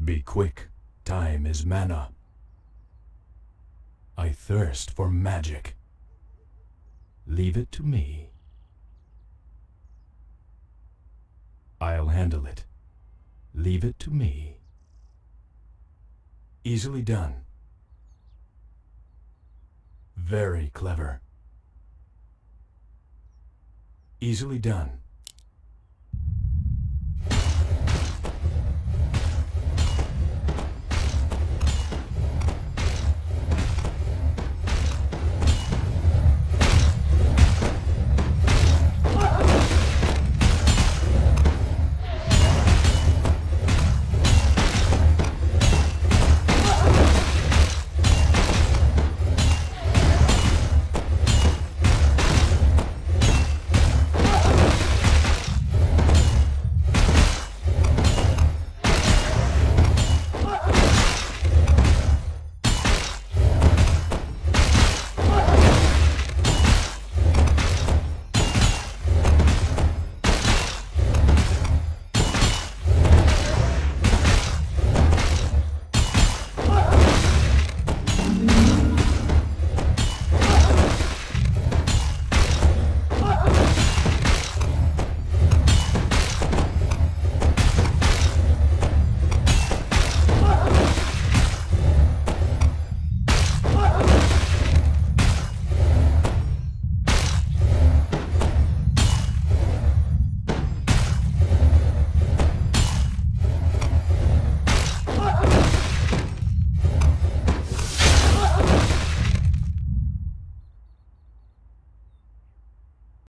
Be quick, time is mana. I thirst for magic. Leave it to me. I'll handle it. Leave it to me. Easily done. Very clever. Easily done.